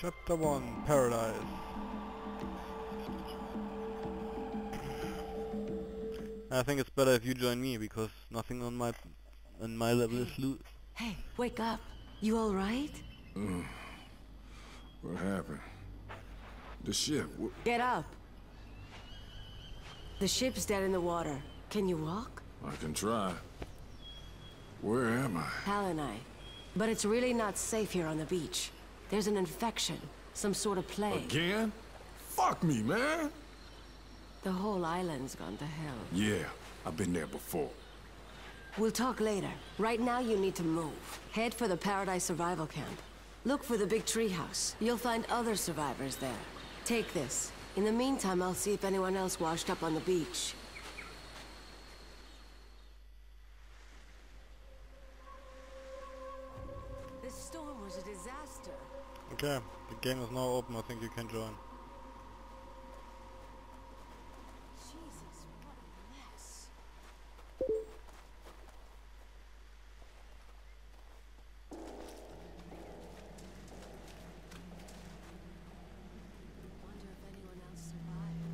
Chapter 1, Paradise. I think it's better if you join me, because nothing on my level is loot. Hey, wake up. You alright? What happened? The ship. Get up. The ship's dead in the water. Can you walk? I can try. Where am I? Hal and I. But it's really not safe here on the beach. There's an infection. Some sort of plague. Again? Fuck me, man! The whole island's gone to hell. Yeah, I've been there before. We'll talk later. Right now you need to move. Head for the Paradise Survival Camp. Look for the big treehouse. You'll find other survivors there. Take this. In the meantime, I'll see if anyone else washed up on the beach. This storm was a disaster. Okay, the game is now open. I think you can join. Jesus, what a mess. Wonder if anyone else survived.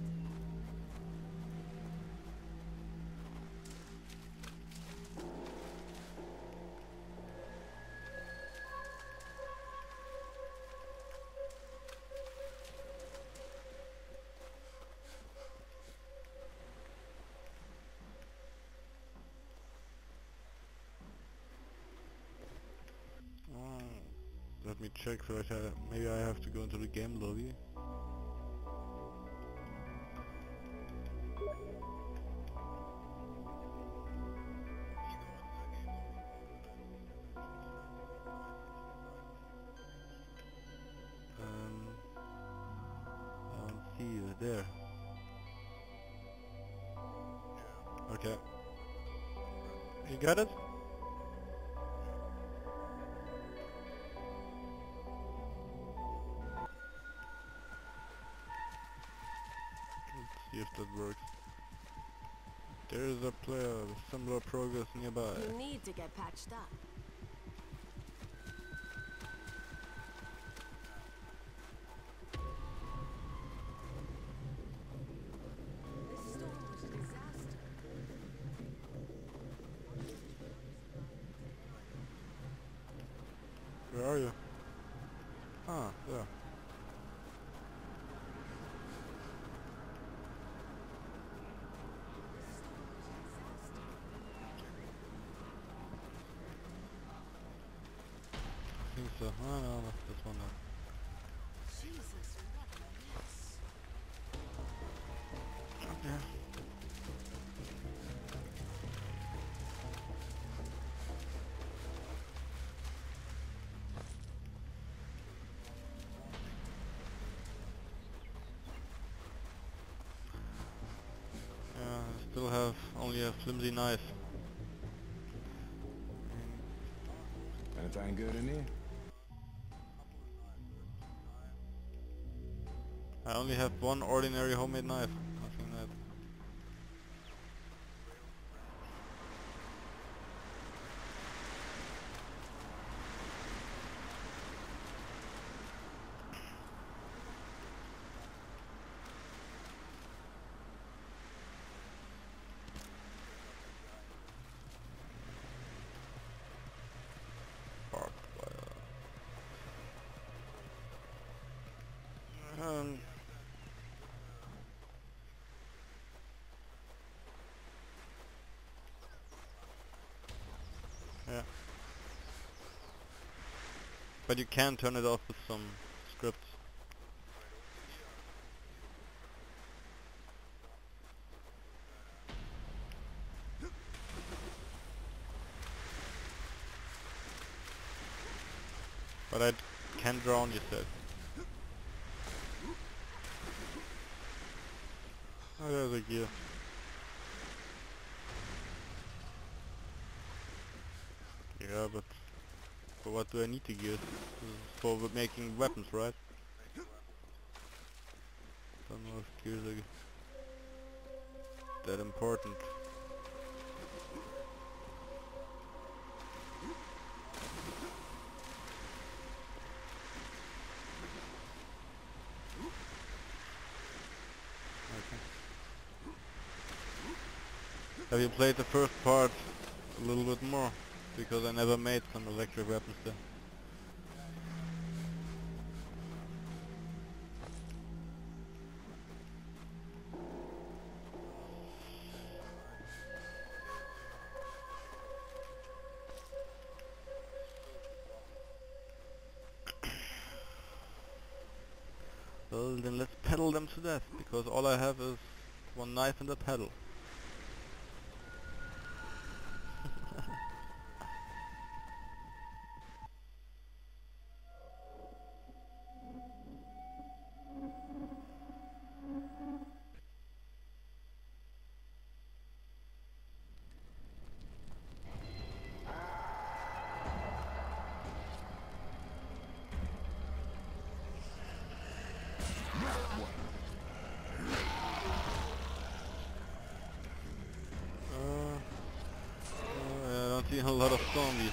Let me check first. Maybe I have to go into the game lobby. I don't see you there. Okay. You got it? See if that works. There is a player with similar progress nearby. You need to get patched up. This storm was a disaster. Where are you? Ah, there. I think so. Oh no, that's this one now. Jesus, what a mess. Okay. Yeah, I still have only a flimsy knife. Anything good in here? I only have one ordinary homemade knife. Nothing that. Barbed wire. Yeah. But you can turn it off with some scripts. But I can drown, you said. Oh, there's a gear. Yeah, but for what do I need the gear? For making weapons, right? Don't know if gears are that important. Have you played the first part a little bit more? Because I never made some electric weapons there. Well, then let's pedal them to death, because all I have is one knife and a pedal. I don't see a lot of zombies.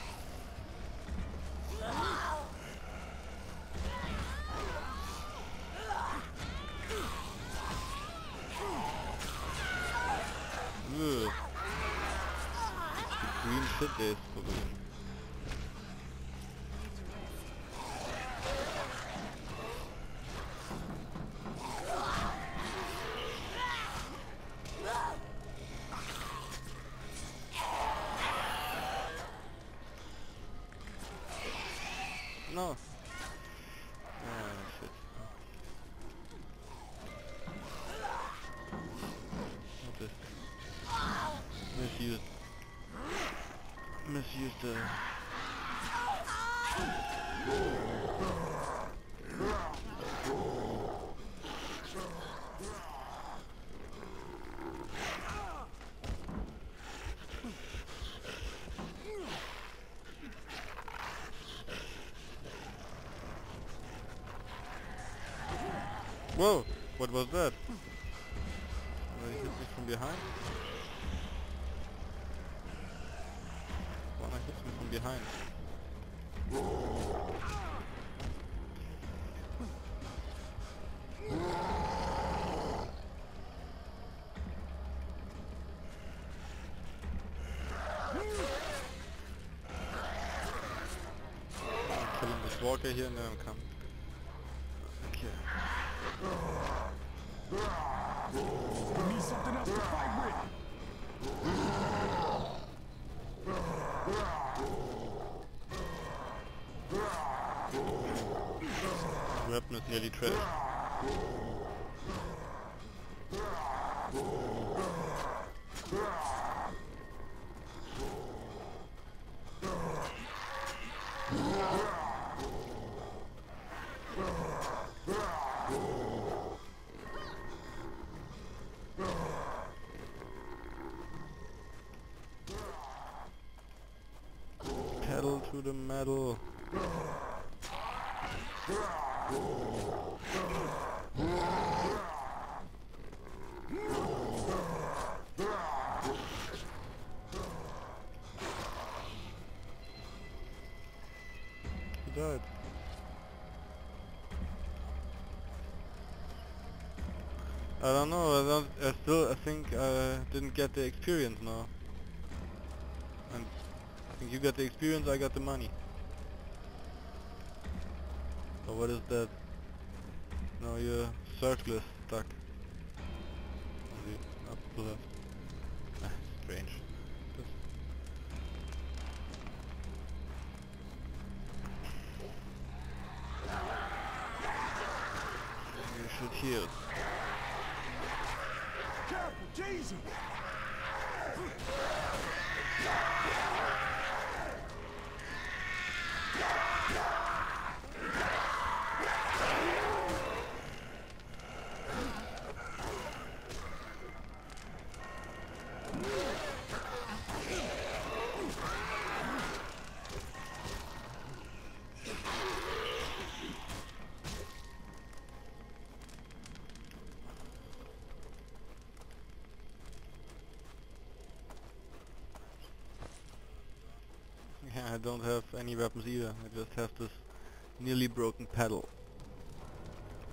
Ugh. Green shit there is probably. No. Ah, shit. What this? Misused the... Whoa! What was that? Somebody hit me from behind? One hit me from behind. I'm killing this walker here and then I'm coming. Okay. We need something else to fight with. The weapon is nearly trashed. Pedal to the metal. He died. I don't know, I think I didn't get the experience now. And I think you got the experience, I got the money. So what is that? No, your circle is stuck. On the upper left. Ah, strange. You should heal. Careful, Jesus! Yeah, I don't have any weapons either. I just have this nearly broken pedal.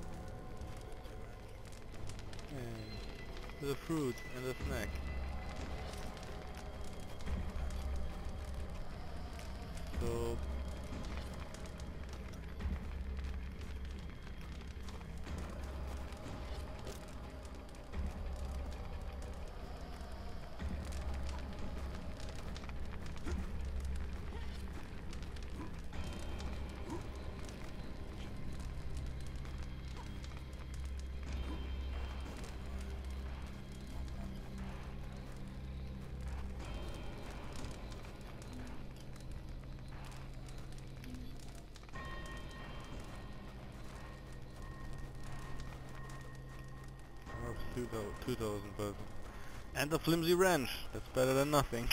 The fruit and the snack. So or 2000, but and a flimsy wrench. That's better than nothing.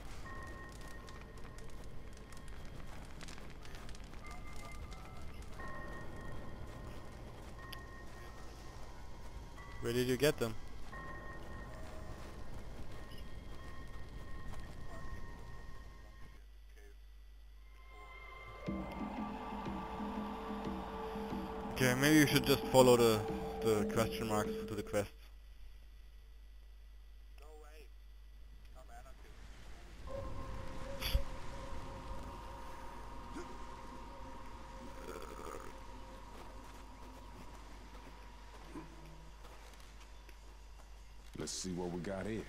Where did you get them? Okay, maybe you should just follow the question marks to the quests. Let's see what we got here.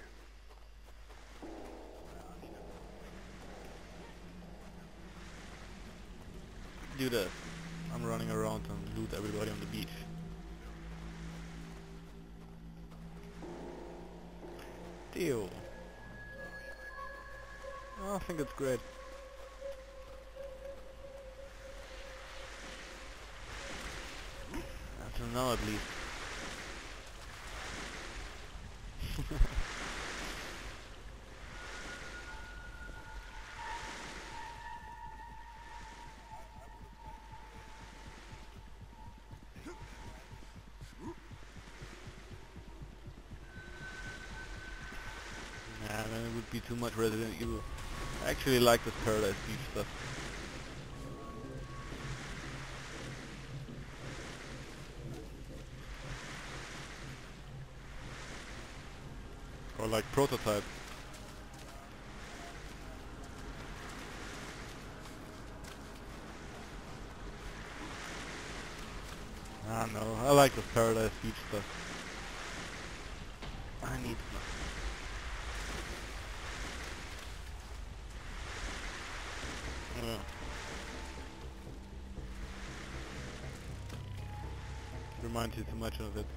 Do that. I'm running around and loot everybody on the beach. Deal. Oh, I think it's great. Until now, at least. Nah, then it would be too much Resident Evil. I actually like this Paradise Beach stuff. Or like Prototype. Ah no, I like this Paradise Beach stuff. I need yeah. Reminds you too much of it.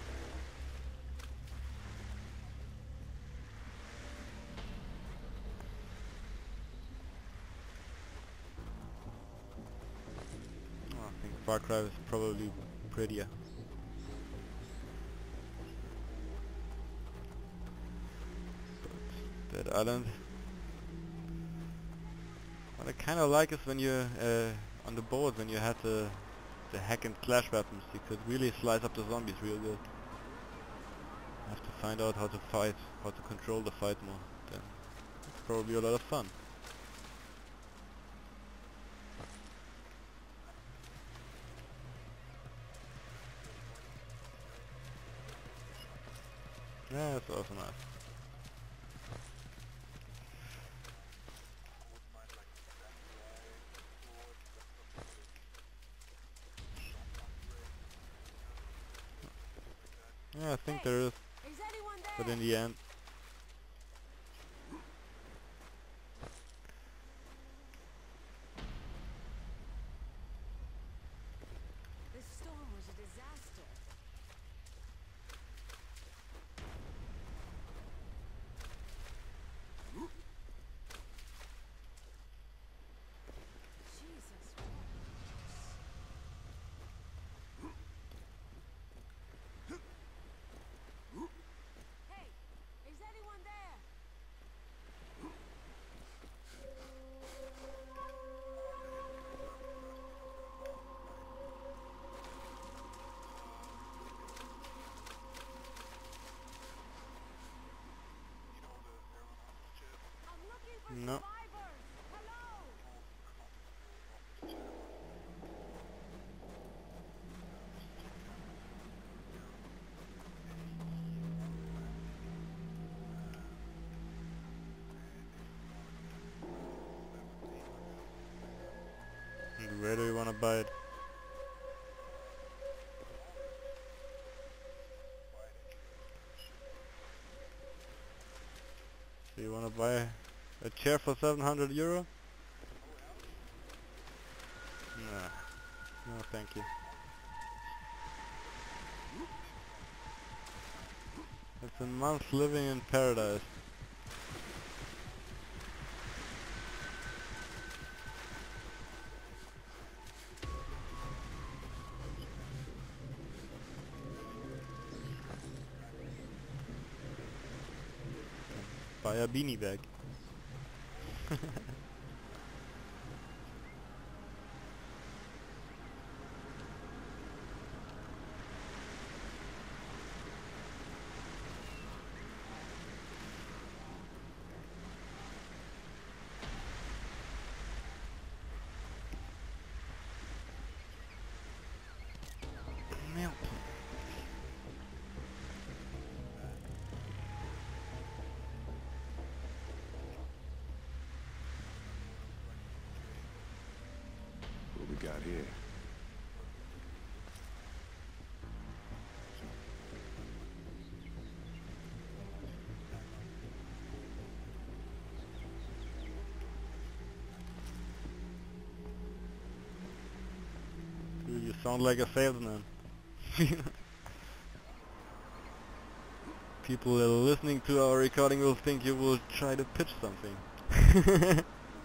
Oh, I think Far Cry is probably prettier. But Dead Island. What I kind of like is when you on the boat, when you had the hack and slash weapons, you could really slice up the zombies real good. I have to find out how to fight, how to control the fight more. Then it's probably a lot of fun. Yeah, that's also nice. Yeah, I think there is, but in the end, This storm was a disaster. Jesus. Hey, Where do you wanna buy it? Do you wanna buy a chair for 700 euro? Nah. No, thank you. It's a month living in paradise. Buy a beanie bag. Milk. What we got here? Dude, you sound like a salesman. People that are listening to our recording will think you will try to pitch something.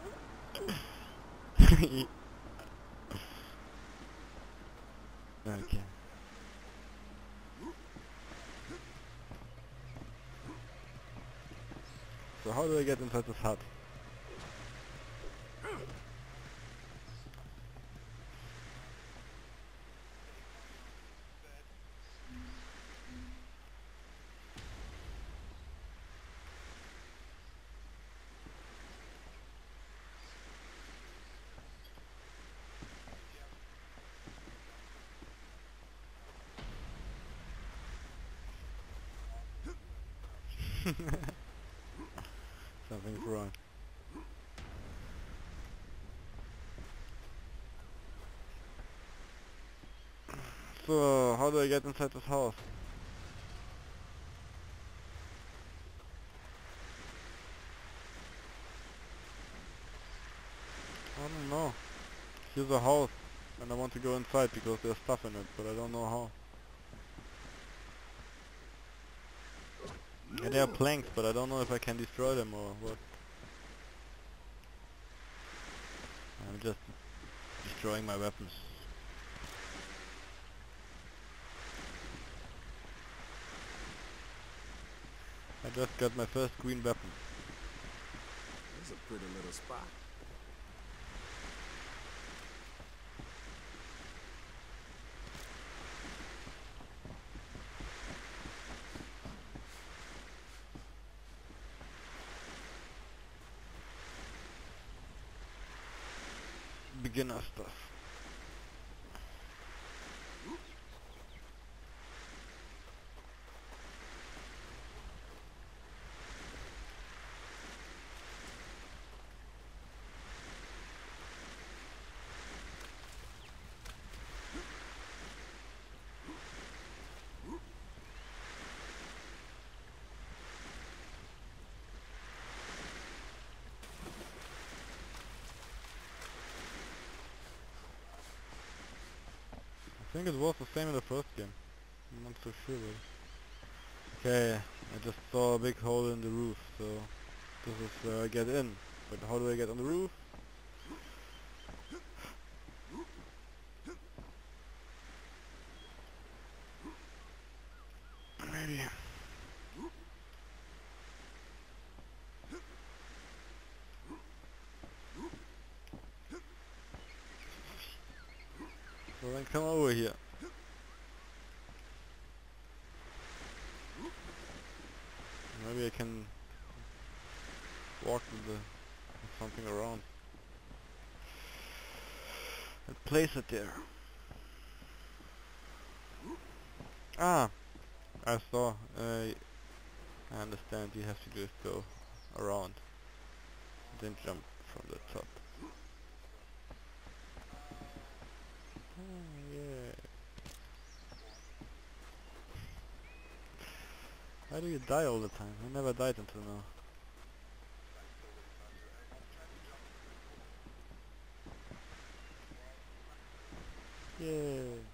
Okay. So how do I get inside this hut? Something's wrong. So, how do I get inside this house? I don't know. Here's a house, and I want to go inside because there's stuff in it, but I don't know how. Yeah, there are planks, but I don't know if I can destroy them or what. I'm just destroying my weapons. I just got my first green weapon. It's a pretty little spot. Beginner stuff. I think it was the same in the first game. I'm not so sure. But okay, I just saw a big hole in the roof, so this is where I get in. But how do I get on the roof? Maybe. So then come over here. Maybe I can walk with something around and place it there. Ah, I saw. I understand. You have to just go around, then jump from the top. Why do you die all the time? I never died until now. Yay!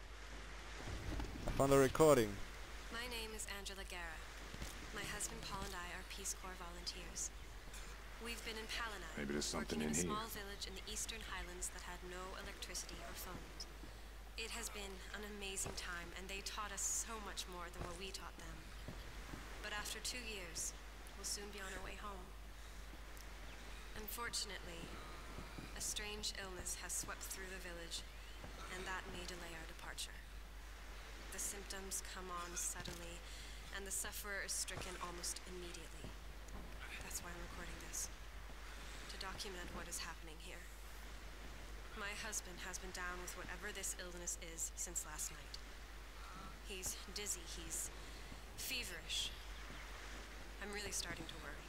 I found a recording. My name is Angela Guerra. My husband Paul and I are Peace Corps volunteers. We've been in Palina, Maybe there's something working in in a here. small village in the eastern highlands that had no electricity or phones. It has been an amazing time, and they taught us so much more than what we taught them. But after 2 years, we'll soon be on our way home. Unfortunately, a strange illness has swept through the village, and that may delay our departure. The symptoms come on suddenly, and the sufferer is stricken almost immediately. That's why I'm recording this, to document what is happening here. My husband has been down with whatever this illness is since last night. He's dizzy, he's feverish. I'm really starting to worry.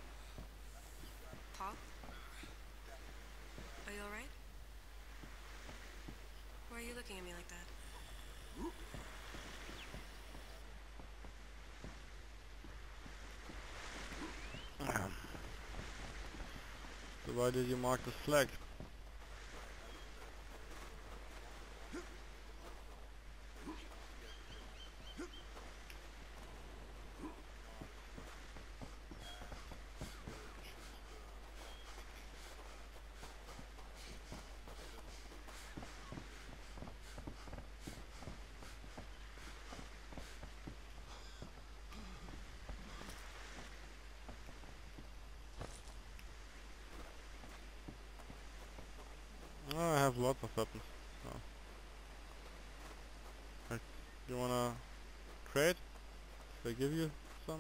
Paul? Are you alright? Why are you looking at me like that? So why did you mark this flag? Oh, I have lots of weapons. Oh. You wanna trade? If I give you some?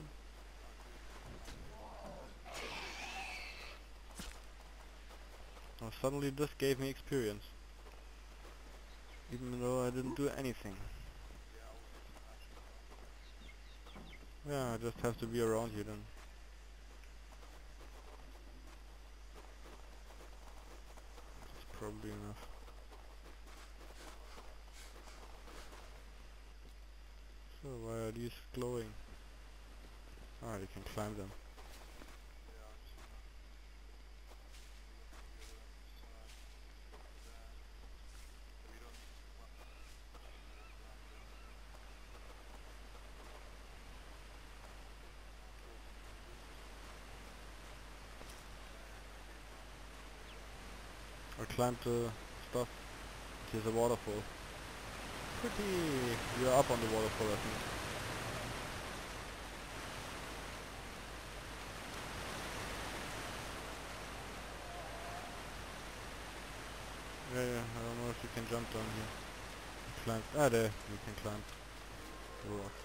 Oh, suddenly this gave me experience. Even though I didn't do anything. Yeah, I just have to be around you then. That's probably enough. So why are these glowing? Ah, you can climb them. Or climb the stuff. Here's a waterfall. Pretty. You're up on the waterfall, I think. Yeah, I don't know if you can jump down here. Climb. Ah, there. You can climb the rocks.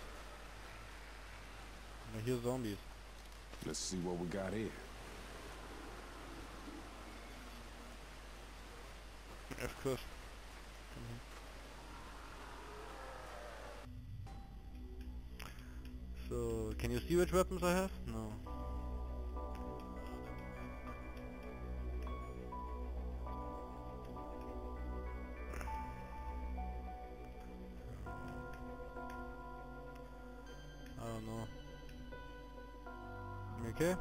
I hear zombies. Let's see what we got here. Of course. Come here. So, can you see which weapons I have? No. I don't know. You okay?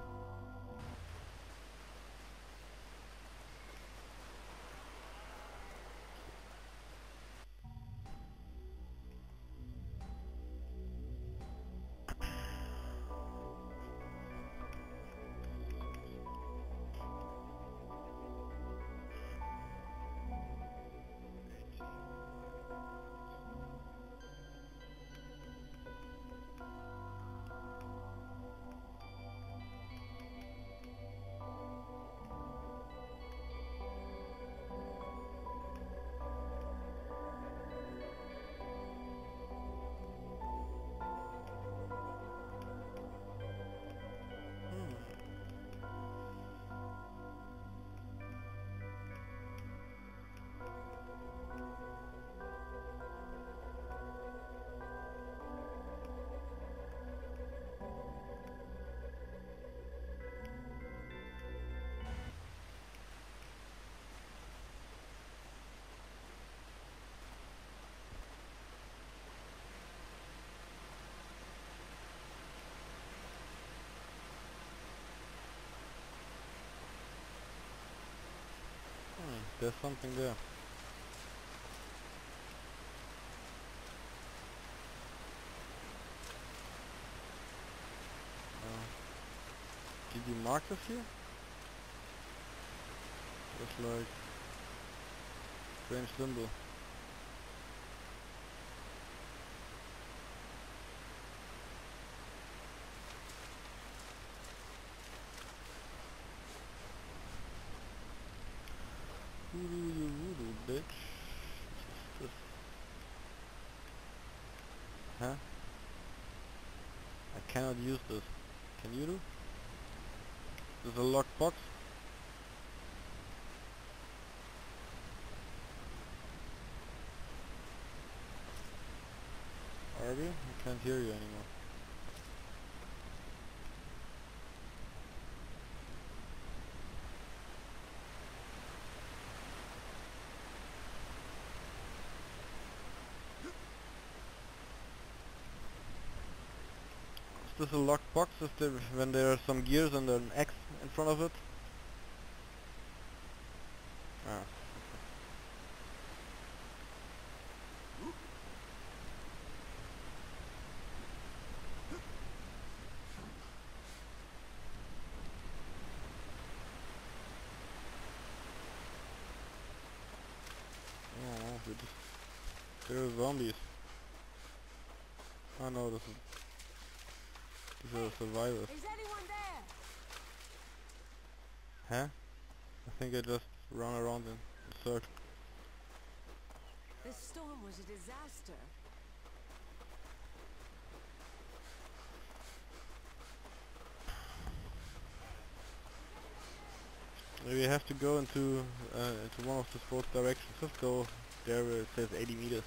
There's something there. Did you mark this here? It's like strange symbol. Voodoo, bitch. What's this? Huh? I cannot use this. Can you do? There's a locked box. Arbi, I can't hear you anymore. Is this a locked box? Is there, when there are some gears and an X in front of it? Ah. Oh, there are zombies. Oh no, these are survivors. Is anyone there? Huh? I think I just run around in a circle. This storm was a disaster. We have to go into one of the both directions. Let's go there where it says 80 meters.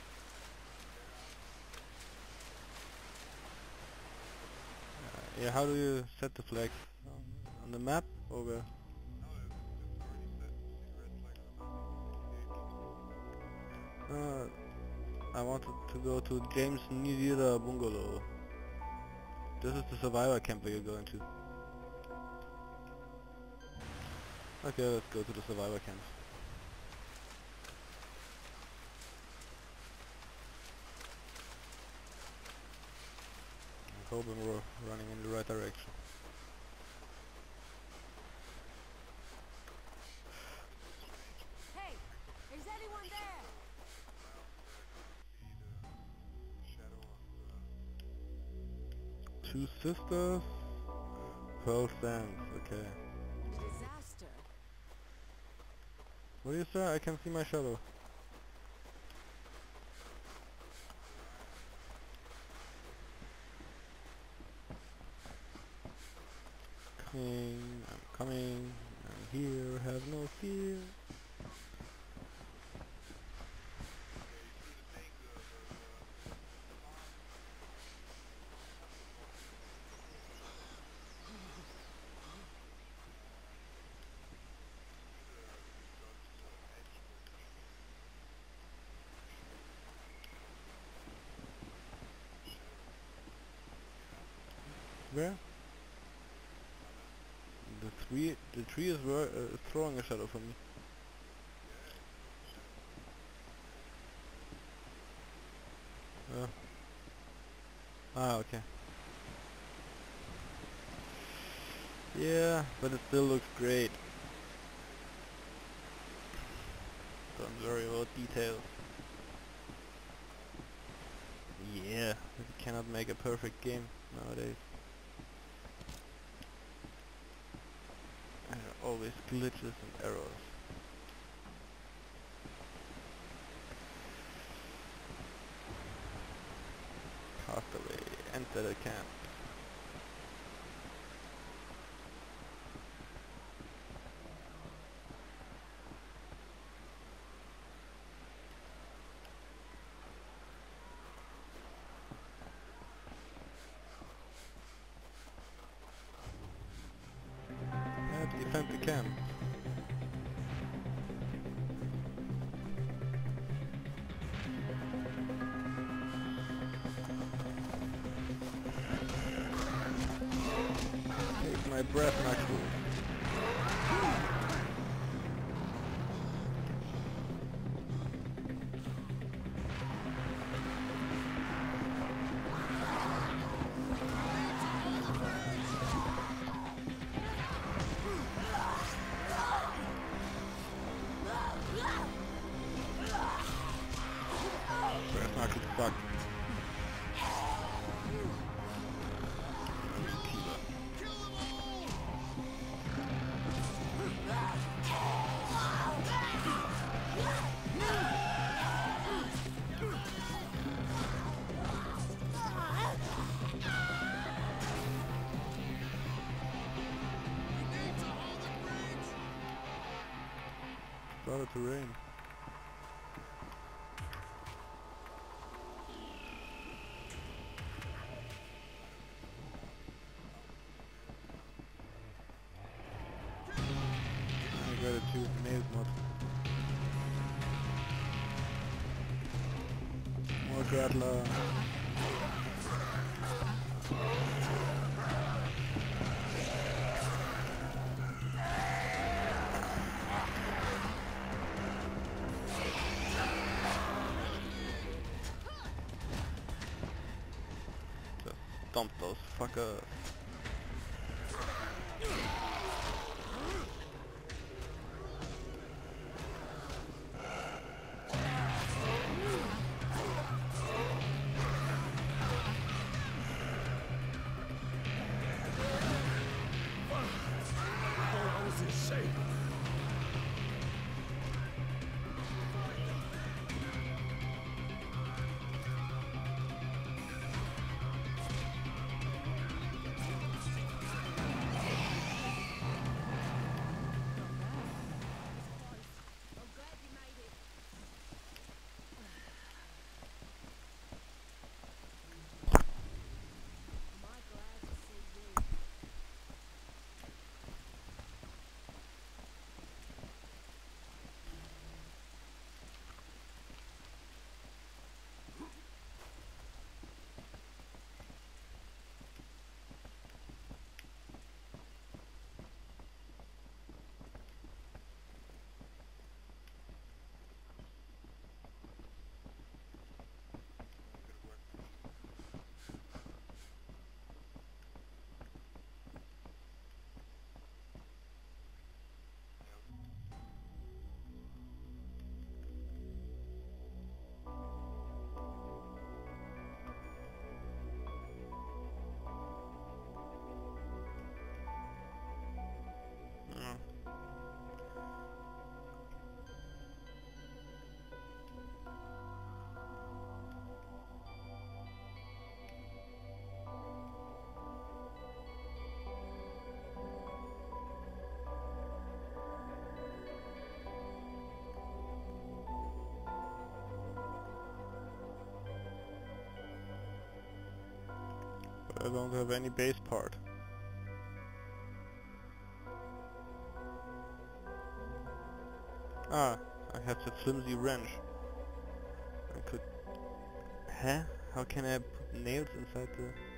Yeah, how do you set the flags? On the map or where? I wanted to go to James Nidira Bungalow. This is the survivor camp we're going to. Okay, let's go to the survivor camp. I'm hoping we're running in the right direction. Hey, is anyone there? Two sisters, Pearl Sands, okay. Disaster. What do you say? I can see my shadow. I'm coming, I'm here, have no fear. Where? The tree is throwing a shadow from me. Ah, okay. Yeah, but it still looks great. Don't worry about details. Yeah, you cannot make a perfect game nowadays. There are always glitches and errors. Castaway, enter the camp. Defend the camp. Take my breath, Maxwell. Fuck. Started to rain. I gotta choose nails mod. More Gradler. Dump those fuckers. How is it safe? I don't have any base part. Ah, I have the flimsy wrench. I could... Huh? How can I put nails inside the...